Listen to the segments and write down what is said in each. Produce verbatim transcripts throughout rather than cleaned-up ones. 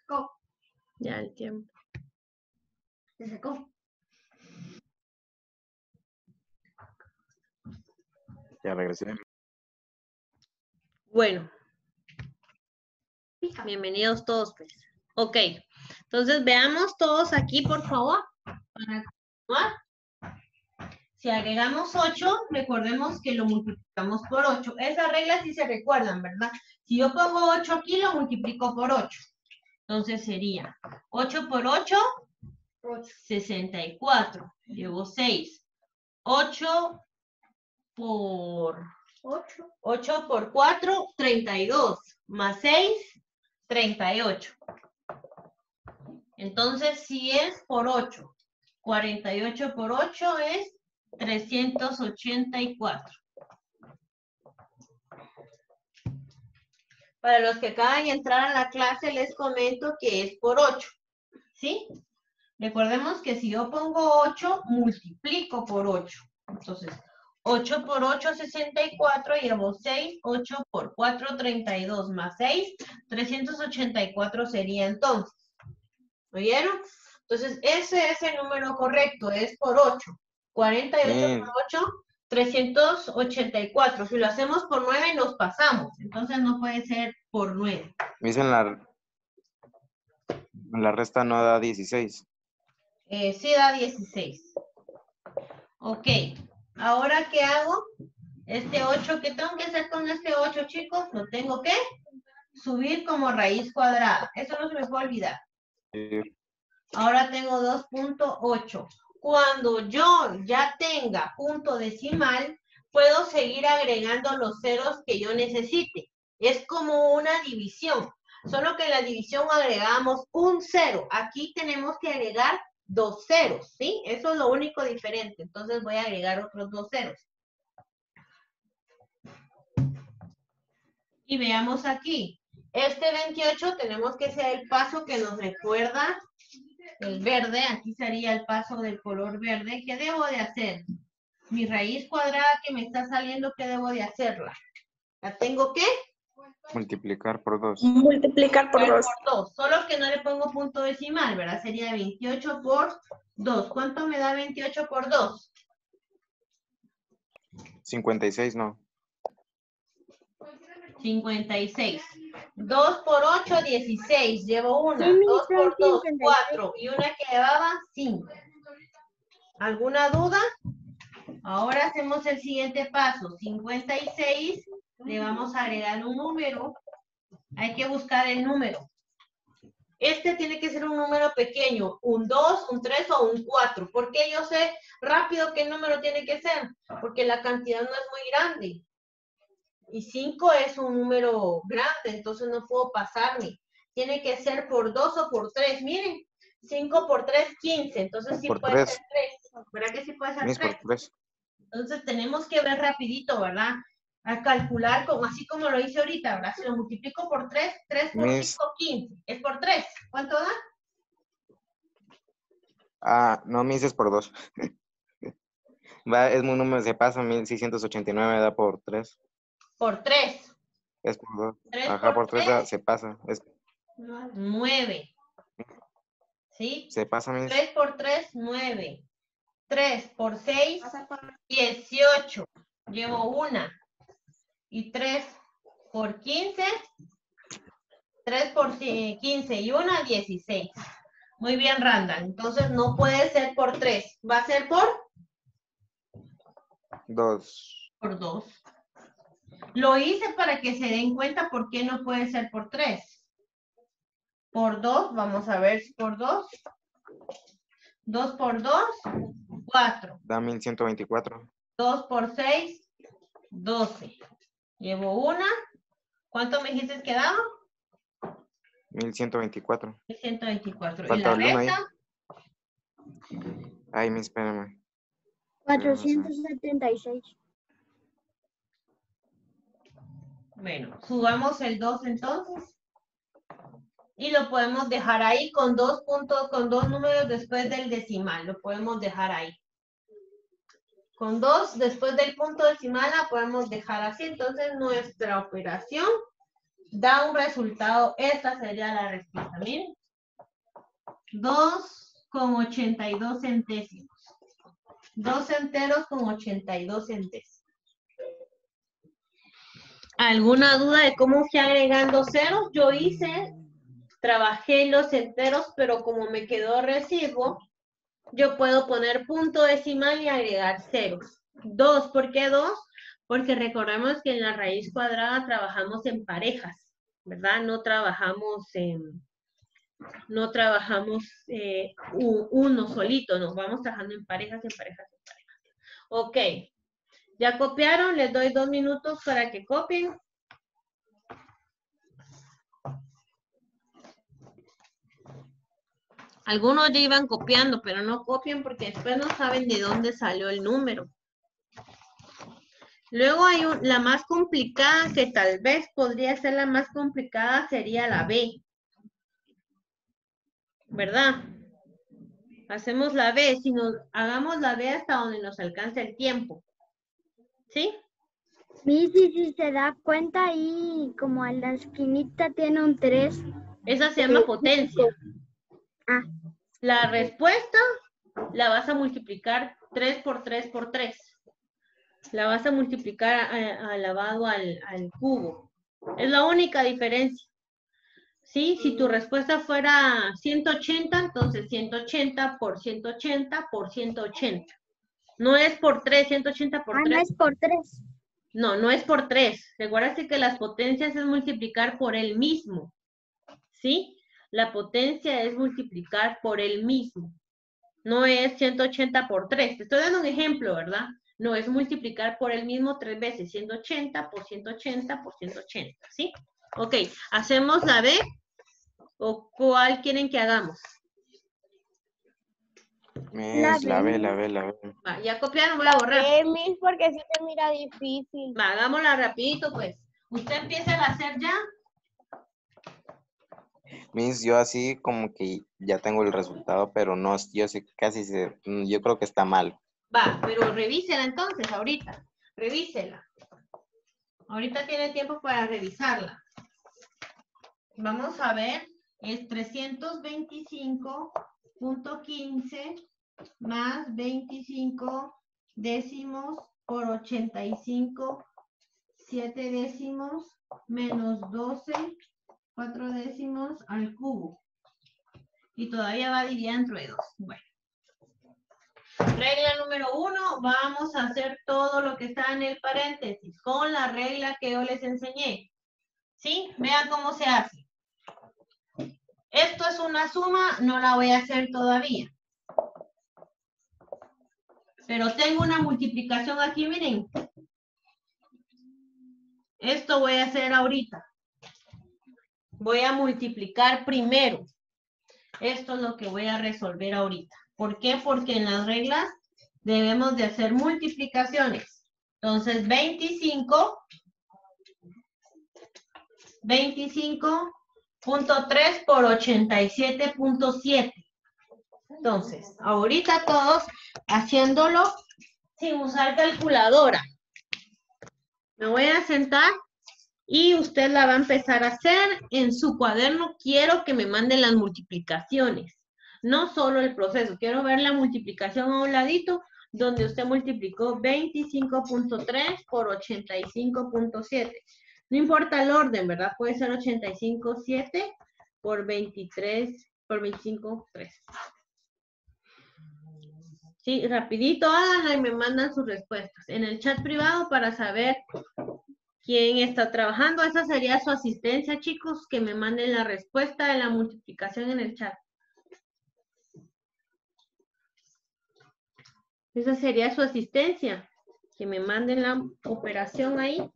secó. Ya el tiempo. Se secó. Ya regresé. Bueno, bienvenidos todos, pues. Ok, entonces veamos todos aquí, por favor, para continuar. Si agregamos ocho, recordemos que lo multiplicamos por ocho. Esa regla sí se recuerdan, ¿verdad? Si yo pongo ocho aquí, lo multiplico por ocho. Entonces sería ocho por ocho, sesenta y cuatro. Llevo seis. ocho por ocho. ocho por cuatro, treinta y dos. Más seis, treinta y ocho. Entonces, si es por ocho, cuarenta y ocho por ocho es trescientos ochenta y cuatro. Para los que acaban de entrar a la clase, les comento que es por ocho, ¿sí? Recordemos que si yo pongo ocho, multiplico por ocho. Entonces, ocho por ocho, sesenta y cuatro, llevo seis, ocho por cuatro, treinta y dos, más seis, trescientos ochenta y cuatro sería entonces. ¿Oyeron? Entonces, ese es el número correcto, es por ocho. cuarenta y ocho Bien. por ocho, trescientos ochenta y cuatro. Si lo hacemos por nueve, nos pasamos. Entonces, no puede ser por nueve. Me dicen la, la resta no da dieciséis. Eh, sí da dieciséis. Ok. Ahora, ¿qué hago? Este ocho, ¿qué tengo que hacer con este ocho, chicos? Lo tengo que subir como raíz cuadrada. Eso no se me puede olvidar. Sí. Ahora tengo dos punto ocho. Cuando yo ya tenga punto decimal, puedo seguir agregando los ceros que yo necesite. Es como una división. Solo que en la división agregamos un cero. Aquí tenemos que agregar dos ceros, ¿sí? Eso es lo único diferente. Entonces voy a agregar otros dos ceros. Y veamos aquí. Este veintiocho tenemos que ser el paso que nos recuerda el verde. Aquí sería el paso del color verde. ¿Qué debo de hacer? Mi raíz cuadrada que me está saliendo, ¿qué debo de hacerla? ¿La tengo que? Multiplicar por dos. Multiplicar por dos. Por dos. Solo que no le pongo punto decimal, ¿verdad? Sería veintiocho por dos. ¿Cuánto me da veintiocho por dos? cincuenta y seis, no. cincuenta y seis. dos por ocho, dieciséis. Llevo una. dos por dos, cuatro. Y una que llevaba, cinco. ¿Alguna duda? Ahora hacemos el siguiente paso. cincuenta y seis. Le vamos a agregar un número. Hay que buscar el número. Este tiene que ser un número pequeño. Un dos, un tres o un cuatro. ¿Por qué yo sé rápido qué número tiene que ser? Porque la cantidad no es muy grande. Y cinco es un número grande, entonces no puedo pasarme. Tiene que ser por dos o por tres. Miren, cinco por tres, quince. Entonces sí Por puede tres. ser tres. ¿Verdad que sí puede ser Mis por tres? tres. Entonces tenemos que ver rapidito, ¿verdad? A calcular, como, así como lo hice ahorita, ¿verdad? Si lo multiplico por tres, tres por Mis. cinco, quince. Es por tres. ¿Cuánto da? Ah, no, mis es por dos. Va, es muy número, se pasa, mil seiscientos ochenta y nueve da por tres. Por tres. Es por dos. tres Ajá, por por tres tres. da, se pasa. Es, nueve. ¿Sí? se pasa, mis. tres por tres, nueve. tres por seis, dieciocho. Llevo una. Y tres por quince. tres por quince y una, dieciséis. Muy bien, Randall. Entonces no puede ser por tres. Va a ser por... Dos. Por dos. Lo hice para que se den cuenta por qué no puede ser por tres. Por dos, vamos a ver si por dos. dos por dos, cuatro. Da mil ciento veinticuatro. dos por seis, doce. Llevo una. ¿Cuánto me dijiste que daba? mil ciento veinticuatro. ciento veinticuatro. ¿Y Falta la el uno ahí. resta? Ay, mis, espérame. cuatrocientos setenta y seis. Bueno, subamos el dos entonces. Y lo podemos dejar ahí con dos puntos, con dos números después del decimal. Lo podemos dejar ahí. Con dos después del punto decimal la podemos dejar así. Entonces nuestra operación da un resultado. Esta sería la respuesta. Miren, dos con ochenta y dos centésimos. dos enteros con ochenta y dos centésimos. ¿Alguna duda de cómo fui agregando ceros? Yo hice, trabajé los enteros, pero como me quedó residuo, yo puedo poner punto decimal y agregar ceros. dos, ¿por qué dos? Porque recordemos que en la raíz cuadrada trabajamos en parejas, ¿verdad? No trabajamos en, no trabajamos eh, uno solito, nos vamos trabajando en parejas, en parejas, en parejas. Ok, ya copiaron, les doy dos minutos para que copien. Algunos ya iban copiando, pero no copian porque después no saben de dónde salió el número. Luego hay un, la más complicada, que tal vez podría ser la más complicada, sería la B. ¿Verdad? Hacemos la B, si nos hagamos la B hasta donde nos alcance el tiempo. ¿Sí? Mi, si, si se da cuenta ahí, como a la esquinita tiene un tres. Esa se llama potencia. Ah. La respuesta la vas a multiplicar tres por tres por tres. La vas a multiplicar elevado al, al cubo. Es la única diferencia. ¿Sí? Si tu respuesta fuera ciento ochenta, entonces ciento ochenta por ciento ochenta por ciento ochenta. No es por tres, ciento ochenta por ah, tres. no es por tres. No, no es por tres. Recuerda que las potencias es multiplicar por el mismo. ¿Sí? La potencia es multiplicar por el mismo. No es ciento ochenta por tres. Te estoy dando un ejemplo, ¿verdad? No, es multiplicar por el mismo tres veces. ciento ochenta por ciento ochenta por ciento ochenta. ¿Sí? Ok, ¿hacemos la B? ¿O cuál quieren que hagamos? Es la B, la B, la B. Va, ya copiaron, voy a borrar. Eh, Miss, porque sí se mira difícil. Va, hagámosla rapidito, pues. ¿Usted empieza a hacer ya? Miss, yo así como que ya tengo el resultado, pero no, yo sí casi se, yo creo que está mal. Va, pero revísela entonces, ahorita. Revísela. Ahorita tiene tiempo para revisarla. Vamos a ver, es trescientos veinticinco punto quince más veinticinco décimos por ochenta y cinco, siete décimos menos doce, cuatro décimos al cubo. Y todavía va dividida entre dos. Bueno. Regla número uno, vamos a hacer todo lo que está en el paréntesis con la regla que yo les enseñé. ¿Sí? Vean cómo se hace. Esto es una suma, no la voy a hacer todavía. Pero tengo una multiplicación aquí, miren. Esto voy a hacer ahorita. Voy a multiplicar primero. Esto es lo que voy a resolver ahorita. ¿Por qué? Porque en las reglas debemos de hacer multiplicaciones. Entonces, veinticinco, veinticinco punto tres por ochenta y siete punto siete. Entonces, ahorita todos haciéndolo sin usar calculadora. Me voy a sentar y usted la va a empezar a hacer en su cuaderno. Quiero que me manden las multiplicaciones, no solo el proceso. Quiero ver la multiplicación a un ladito donde usted multiplicó veinticinco punto tres por ochenta y cinco punto siete. No importa el orden, ¿verdad? Puede ser ochenta y cinco punto siete por veintitrés, por veinticinco punto tres. Sí, rapidito háganla y me mandan sus respuestas en el chat privado para saber quién está trabajando. Esa sería su asistencia, chicos, que me manden la respuesta de la multiplicación en el chat. Esa sería su asistencia, que me manden la operación ahí.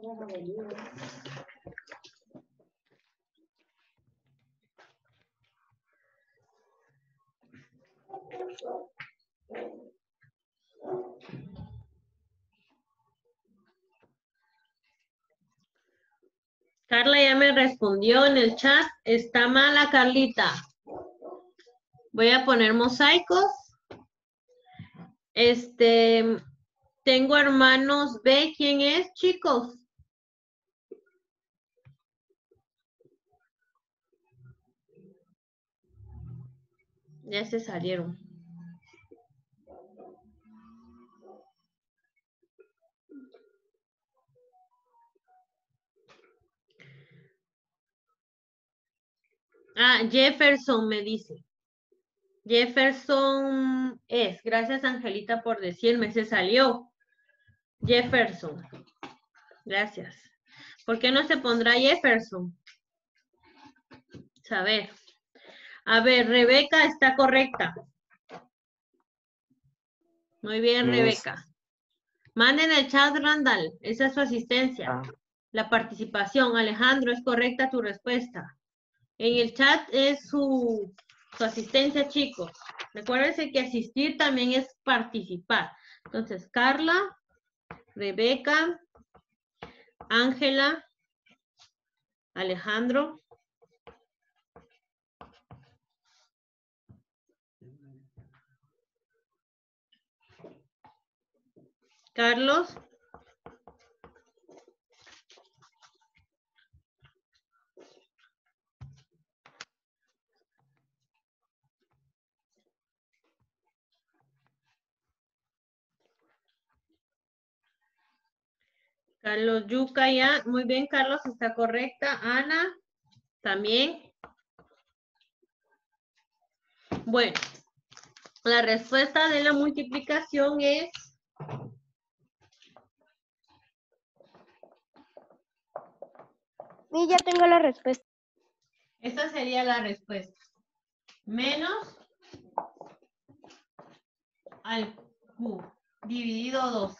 Carla ya me respondió en el chat. Está mala, Carlita. Voy a poner mosaicos. Este, tengo hermanos B. ¿Quién es, chicos? Ya se salieron. Ah, Jefferson me dice. Jefferson es. Gracias, Angelita, por decirme. Se salió. Jefferson. Gracias. ¿Por qué no se pondrá Jefferson? A ver. A ver, Rebeca está correcta. Muy bien, Miss. Rebeca. Manden el chat, Randall. Esa es su asistencia. Ah. La participación. Alejandro, es correcta tu respuesta. En el chat es su, su asistencia, chicos. Recuérdense que asistir también es participar. Entonces, Carla, Rebeca, Ángela, Alejandro. Carlos. Carlos Yuca ya. Muy bien, Carlos, está correcta. Ana, también. Bueno, la respuesta de la multiplicación es... Sí, ya tengo la respuesta. Esta sería la respuesta. Menos al Q dividido dos.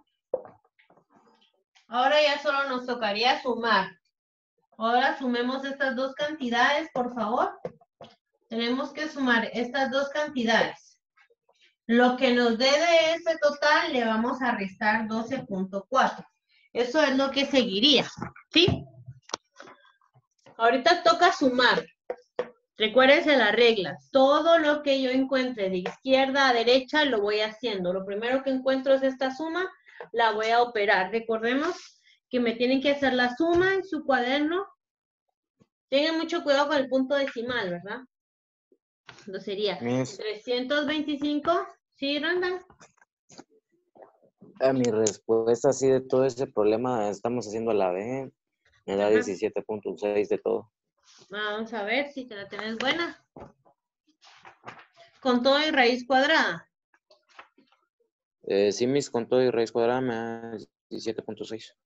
Ahora ya solo nos tocaría sumar. Ahora sumemos estas dos cantidades, por favor. Tenemos que sumar estas dos cantidades. Lo que nos dé de ese total le vamos a restar doce punto cuatro. Eso es lo que seguiría, ¿sí? Ahorita toca sumar. Recuérdense la regla. Todo lo que yo encuentre de izquierda a derecha lo voy haciendo. Lo primero que encuentro es esta suma, la voy a operar. Recordemos que me tienen que hacer la suma en su cuaderno. Tengan mucho cuidado con el punto decimal, ¿verdad? Entonces sería Miss. trescientos veinticinco. ¿Sí, Randall? A mi respuesta, así de todo ese problema, estamos haciendo la B. Me da Ajá. diecisiete punto seis de todo. Vamos a ver si te la tenés buena. Con todo y raíz cuadrada. Eh, sí, mis con todo y raíz cuadrada me da diecisiete punto seis.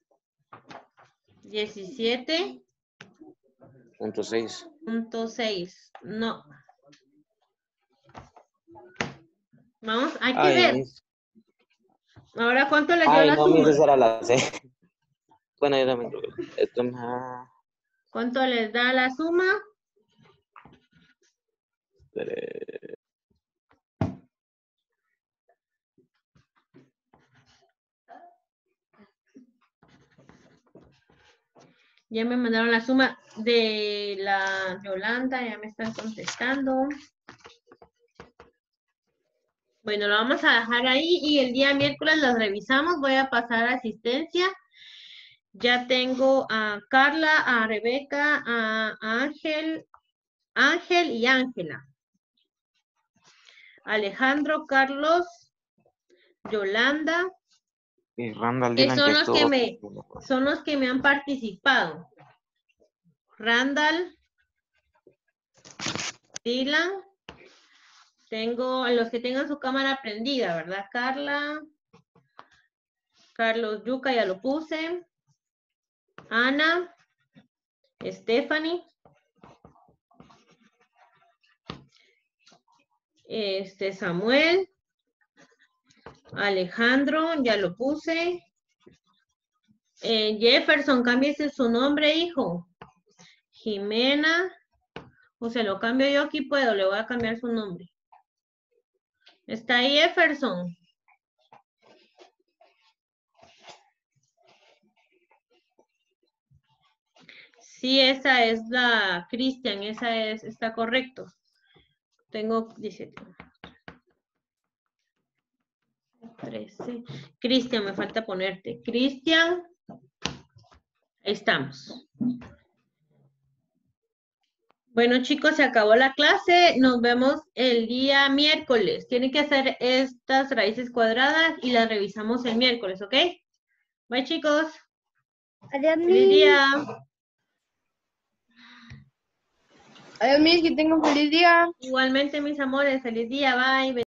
diecisiete Punto seis. punto seis. No. Vamos, hay que Ay, ver. mis. Ahora, ¿cuánto les dio Ay, la no, suma? mis, esa era la C. Bueno, yo también creo que- esto me da- ¿Cuánto les da la suma? Espere. Ya me mandaron la suma de la Yolanda, ya me están contestando. Bueno, lo vamos a dejar ahí y el día miércoles los revisamos. Voy a pasar a asistencia. Ya tengo a Carla, a Rebeca, a Ángel, Ángel y Ángela. Alejandro, Carlos, Yolanda, Y Randall, que Dylan, son que los que estuvo. me, son los que me han participado. Randall, Dylan, tengo a los que tengan su cámara prendida, ¿verdad? Carla, Carlos Yuca, ya lo puse. Ana, Stephanie, este Samuel, Alejandro, ya lo puse. Eh, Jefferson, cámbiese su nombre, hijo. Jimena. O se lo cambio yo aquí, puedo. Le voy a cambiar su nombre. ¿Está ahí, Jefferson? Sí, esa es la Cristian. Esa es, está correcto. Tengo diecisiete. trece. Cristian, me falta ponerte. Cristian. Ahí estamos. Bueno, chicos, se acabó la clase. Nos vemos el día miércoles. Tienen que hacer estas raíces cuadradas y las revisamos el miércoles, ¿ok? Bye, chicos. Adiós, Feliz Miss. día. Adiós, Miss, que tenga un feliz día. Igualmente, mis amores. Feliz día. Bye.